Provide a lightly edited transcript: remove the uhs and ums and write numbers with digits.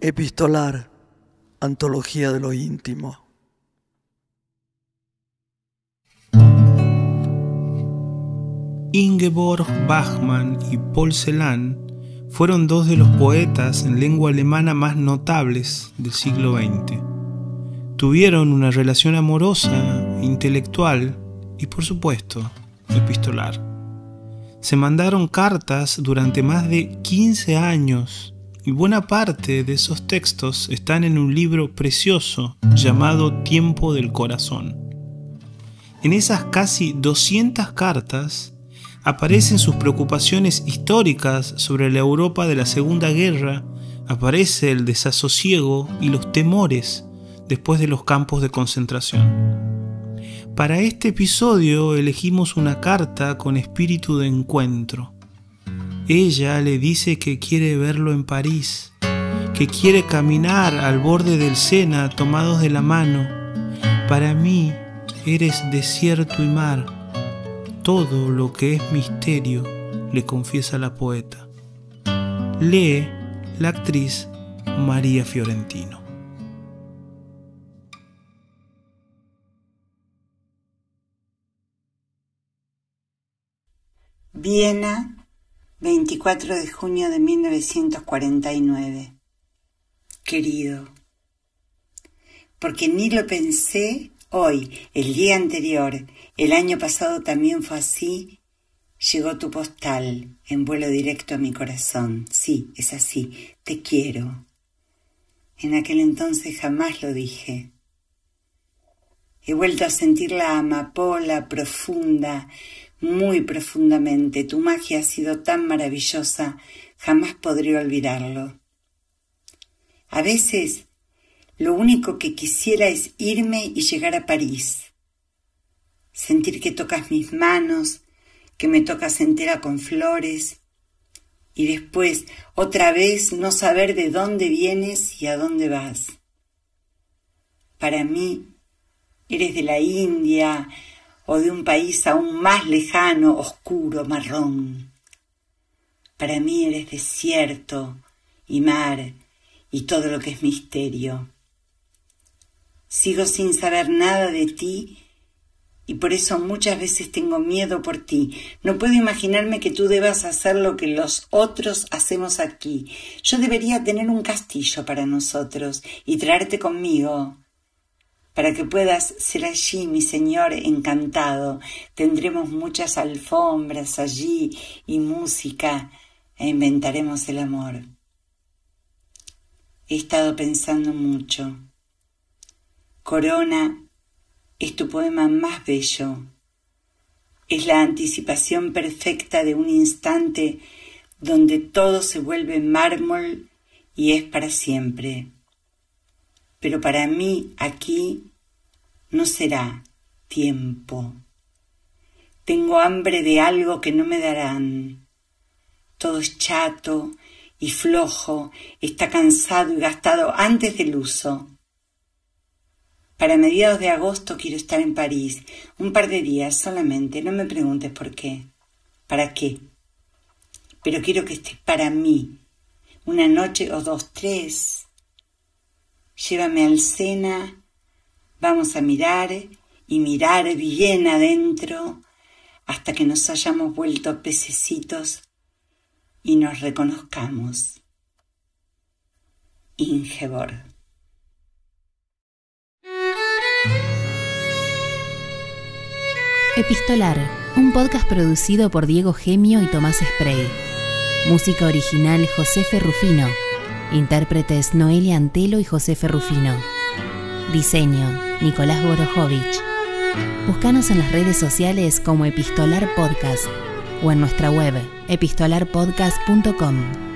Epistolar, antología de lo íntimo. Ingeborg Bachmann y Paul Celan fueron dos de los poetas en lengua alemana más notables del siglo XX. Tuvieron una relación amorosa, intelectual y, por supuesto, epistolar. Se mandaron cartas durante más de 15 años y buena parte de esos textos están en un libro precioso llamado Tiempo del Corazón. En esas casi 200 cartas aparecen sus preocupaciones históricas sobre la Europa de la Segunda Guerra, aparece el desasosiego y los temores después de los campos de concentración. Para este episodio elegimos una carta con espíritu de encuentro. Ella le dice que quiere verlo en París, que quiere caminar al borde del Sena tomados de la mano. Para mí eres desierto y mar, todo lo que es misterio, le confiesa la poeta. Lee la actriz María Fiorentino. Viena, 24 de junio de 1949. Querido, porque ni lo pensé hoy, el día anterior, el año pasado también fue así, llegó tu postal en vuelo directo a mi corazón. Sí, es así, te quiero. En aquel entonces jamás lo dije. He vuelto a sentir la amapola profunda, muy profundamente. Tu magia ha sido tan maravillosa, jamás podré olvidarlo. A veces, lo único que quisiera es irme y llegar a París. Sentir que tocas mis manos, que me tocas entera con flores, y después, otra vez, no saber de dónde vienes y a dónde vas. Para mí, eres de la India o de un país aún más lejano, oscuro, marrón. Para mí eres desierto y mar y todo lo que es misterio. Sigo sin saber nada de ti y por eso muchas veces tengo miedo por ti. No puedo imaginarme que tú debas hacer lo que los otros hacemos aquí. Yo debería tener un castillo para nosotros y traerte conmigo, para que puedas ser allí, mi Señor encantado. Tendremos muchas alfombras allí y música e inventaremos el amor. He estado pensando mucho. Corona es tu poema más bello. Es la anticipación perfecta de un instante donde todo se vuelve mármol y es para siempre. Pero para mí aquí no será tiempo. Tengo hambre de algo que no me darán. Todo es chato y flojo, está cansado y gastado antes del uso. Para mediados de agosto quiero estar en París, un par de días solamente, no me preguntes por qué. ¿Para qué? Pero quiero que estés para mí, una noche o dos, tres. Llévame al Sena, vamos a mirar y mirar bien adentro hasta que nos hayamos vuelto pececitos y nos reconozcamos. Ingeborg. Epistolar, un podcast producido por Diego Gemio y Tomás Spray. Música original Josefe Rufino. Intérpretes Noelia Antelo y Josefe Rufino. Diseño Nicolás Borojovich. Búscanos en las redes sociales como Epistolar Podcast o en nuestra web epistolarpodcast.com.